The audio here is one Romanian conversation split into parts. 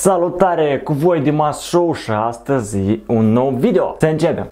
Salutare, cu voi Dimas Show și astăzi e un nou video. Să începem!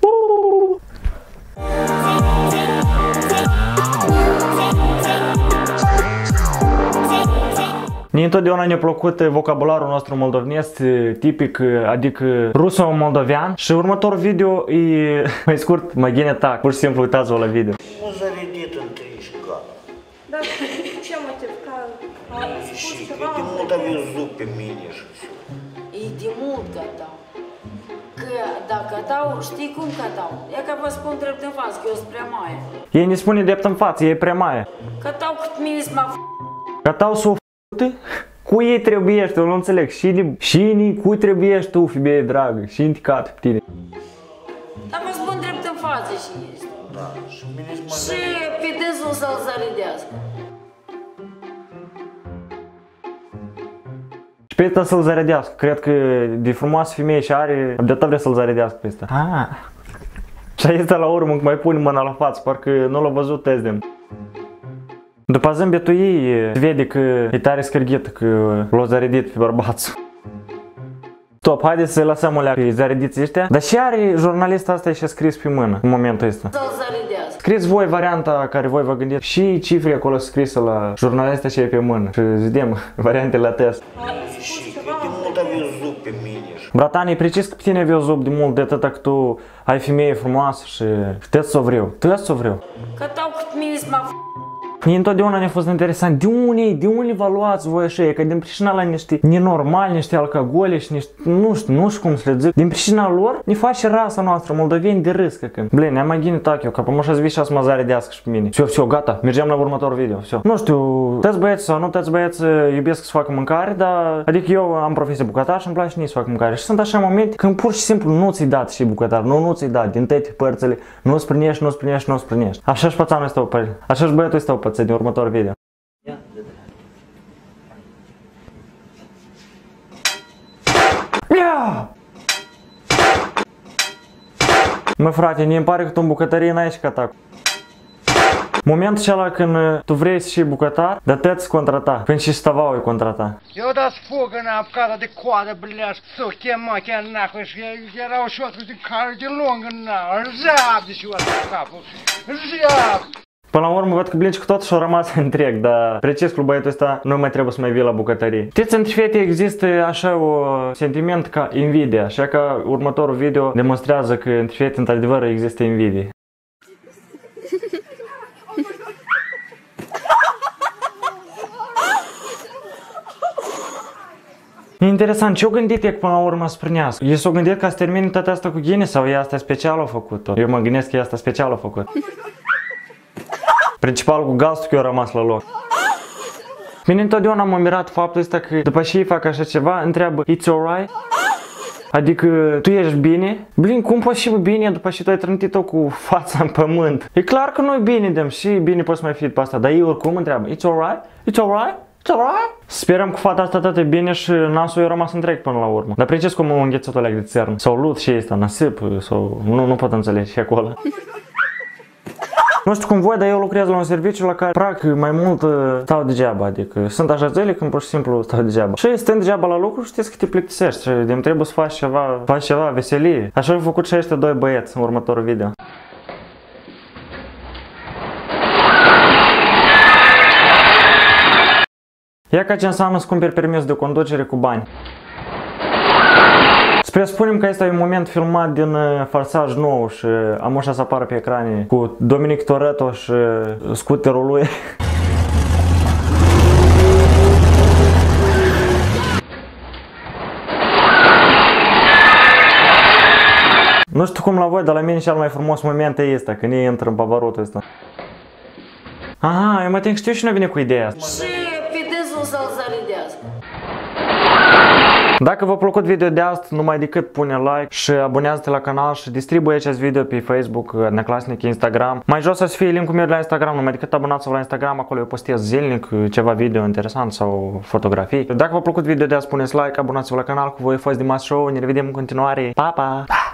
Mie întotdeauna ne-a plăcut vocabularul nostru moldovenesc tipic, adică ruso-moldovean, și următorul video e mai scurt, mai gine tac, pur și simplu uitați-vă la video. Nu зарядит în тришка. Да, ce motiv? Că am spus Și ceva? de mult am văzut pe mine și все. E de mult cătau. Că dacă cătau, știi cum cătau? E că vă spun drept în față, că eu sunt prea mare. Ei ne spune drept în față, e prea mare. Cătau cât mine s-mă Cătau s-o cu ei trebuiești, eu nu înțeleg. Și cui trebuiești tu, femeie dragă, și indicat pe tine. Dar vă spun drept în față și este. Da, și mine Și pe dânsul să-l zăridească. Și pe ăsta să-l zăredească. Cred că de frumoasă femeie și are, de atât vrea să-l zăredească pe ăsta. Și aici la urmă mai pune mâna la față, parcă nu l-a văzut Tezdem. După zâmbetul ei, se vede că e tare scârghită, că l-a zăredit pe bărbatul. Top, haideți să-i lăsăm o leacă, zărediți ăștia. Dar și are jurnalista asta și-a scris pe mână în momentul ăsta. Să-l zăridească. Scrieți voi varianta care voi vă gândiți și cifre acolo scrisă la jurnalista și pe mână. Și vedem variantele la test. Și de mult am văzut pe mine și Bratan, e precis că pe tine vezi zub de mult de atâta că tu ai femeie frumoasă și tăți s-o vreau. Tăți s-o vreau. Cătau cât mine s-mă Mie întotdeauna ne-a fost interesant, de unde vă luați voi așa, e că din pricina la niște nenormali, niște alcoolici, niște, nu știu cum să le zic, din pricina lor ne face rasa noastră, moldoveni de râs, că blin, ne-am mai ghinit eu, că pămă și-ați vii și-ați mă zaredească și pe mine. Все, gata, mergem la următorul video, все. Nu știu, toți băieți sau nu toți băieți iubesc să facă mâncare, dar, adică eu am profesie bucătar și îmi place nici să fac mâncare. Și sunt așa momente când pur și simplu nu ți-i dat și bucătar, nu ți-i dat, din toate părțile, nu-ți prinești. Așa și pățanul ăsta o păi, așa și băietul ăsta o păță din următorul video. Mă frate, mi-mi pare că tu în bucătărie n-ai și catac. Momentul acela când tu vrei să fii bucătar, dar te-ți contrata, când și stavau îi contrata. Eu da spugă-na apucată de coadă, bleașcă, să o chema chiar nahă și era o șoată de care de lungă, na, râzeap de șoată cu capul, râzeap! Până la urmă văd că blinci cu tot și-au rămas întreg, dar precis cu băietul ăsta nu mai trebuie să mai vii la bucătărie. Știți, între fete există așa o sentiment ca invidia, așa că următorul video demonstrează că între fete într-adevăr există invidie. E interesant, ce-o gândit e până la urmă să prânească? E s-o gândit ca să termine toată asta cu ghine sau e asta special a făcut tot? Eu mă gândesc că e asta special a făcut. Principal cu gastul că eu rămas la loc. Mine întotdeauna m-a mirat faptul ăsta că după ce ei fac așa ceva, întreabă It's alright? Adică tu ești bine? Blin, cum poți fi bine după ce tu ai trântit-o cu fața în pământ? E clar că nu e bine, dem, și bine poți mai fi pe asta, dar ei oricum întreabă It's alright? It's alright? It's alright? Sperăm că fata asta atât bine și nasul i-a rămas întreg până la urmă. Dar precis cum a înghețat-o leac de țărn. Sau lut și ăsta, nasip, sau nu pot înțelege și acolo. Nu știu cum voi, dar eu lucrez la un serviciu la care practic mai mult stau degeaba, adică sunt așa zile când pur și simplu stau degeaba. Și stând degeaba la lucru știți că te plictisești și îmi trebuie să faci ceva veselie. Așa au făcut și ăștia doi băieți în următorul video. Ia ca ce înseamnă să cumperi permis de conducere cu bani. Să presupunem că este un moment filmat din Forsaj 9 și am așa să apară pe ecrane cu Dominic Toretto și scuterul lui. Nu știu cum la voi, dar la mine cel mai frumos moment e ăsta, când ei intră în pavarotul ăsta. Aha, eu mă tem că știu și nu vine cu ideea asta. și pe dânsul să-l zăridească. Dacă v-a plăcut video de astăzi, numai decât pune like și abonează-te la canal și distribuie acest video pe Facebook, Neclasnic, Instagram. Mai jos o să fie linkul meu la Instagram, numai decât abonați-vă la Instagram, acolo eu postez zilnic ceva video interesant sau fotografii. Dacă v-a plăcut video de astăzi, puneți like, abonați-vă la canal, cu voi a fost Dimas Show, ne revedem în continuare. Pa, pa!